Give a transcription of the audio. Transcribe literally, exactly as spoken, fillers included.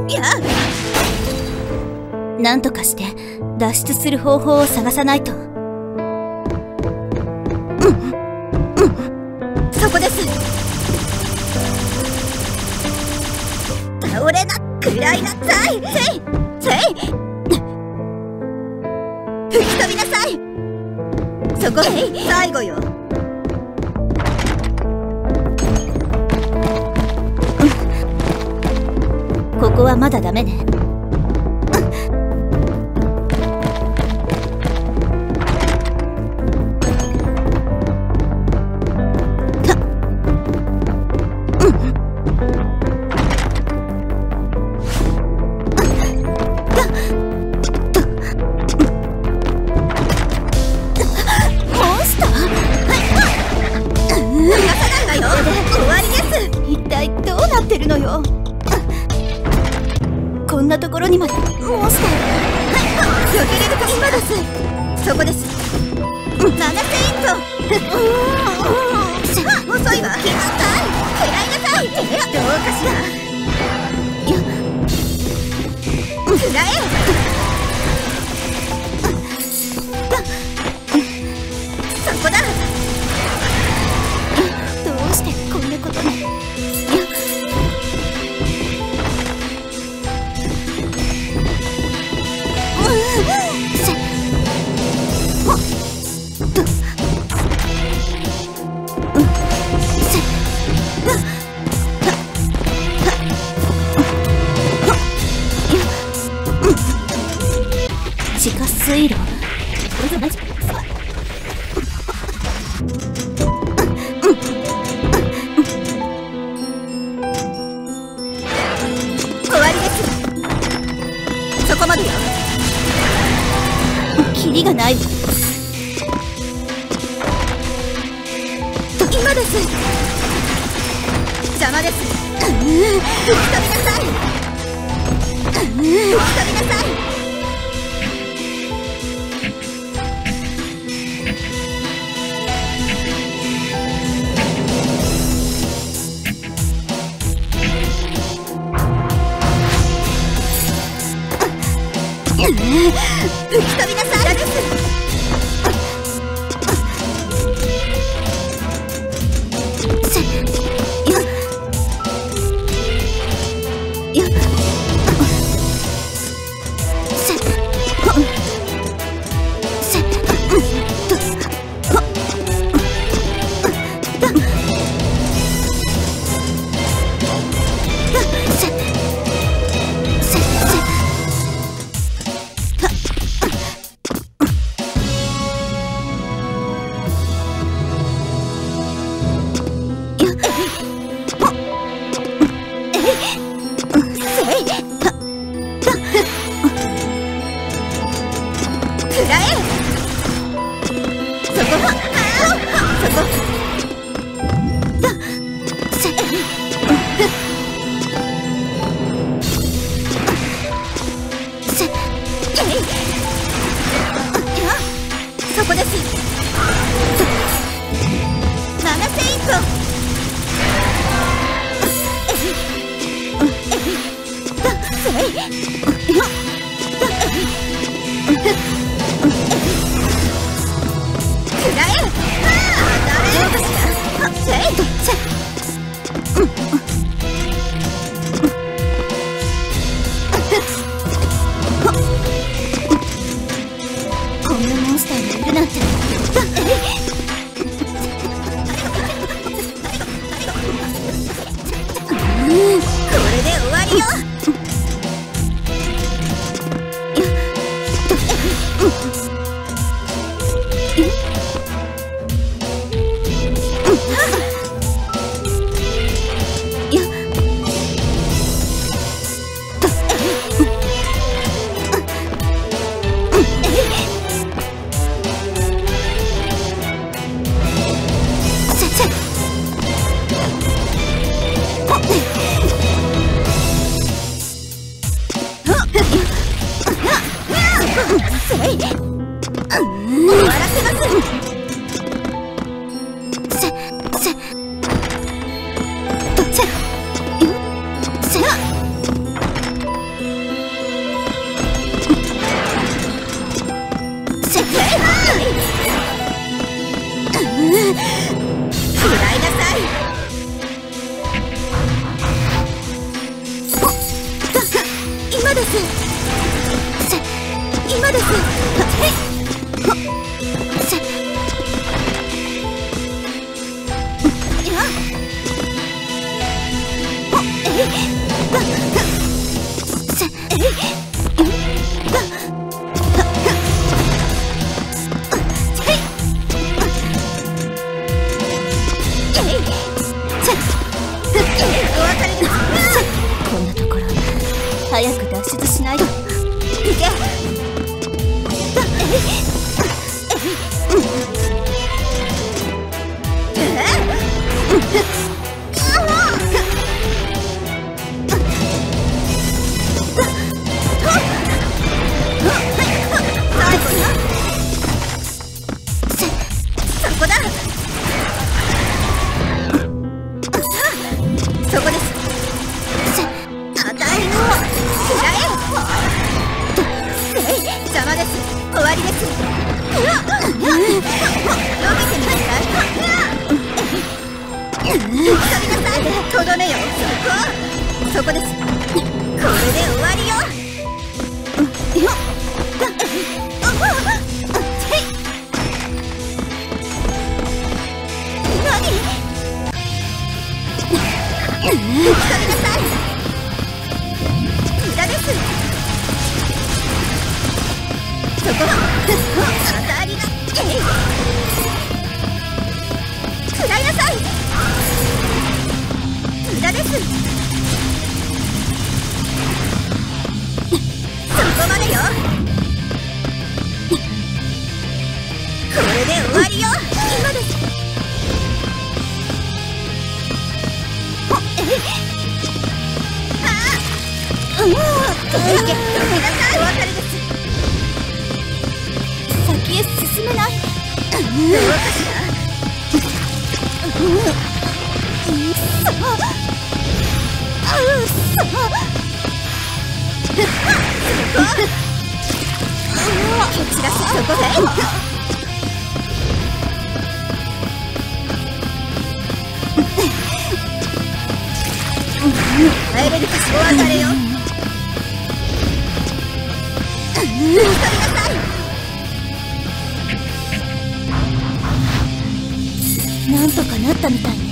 やなんとかして脱出する方法を探さないと。うんうん、そこです。倒れな、食らいなさい。せいせい、吹き飛びなさい。そこへ最後よ。ここはまだダメね。こんなところにまでモンスターが。避けれるか。今です。そこです。ナナセイント。遅いわ。来なさい。食らいなさい。どうかしら。よっ、食らえ。そこだ。どうしてこんなことに。地下水路。これじゃない。終わりです。そこまでよ。キリがない。今です。邪魔です。吹き飛びなさい。吹き飛びなさい。吹き飛びなさい。です。 ですせ今ですえっせいやほえっせえ早く脱出しないと。行け。そこだ。そこです。邪魔です。終わりです。よけてみなさい。取りなさい。とどめよ。そこそこです。これで終わりよ。よ何取りなさい。無駄です。そこ当たりが食らいなさい。無駄です。そこまでよ。これで終わりよ。今です。ああうん止めなさい。お別れです。先へ進めない。どうかしら。蹴散らす。そこで帰れるかしら。お別れよ。取りなさい。なんとかなったみたいね。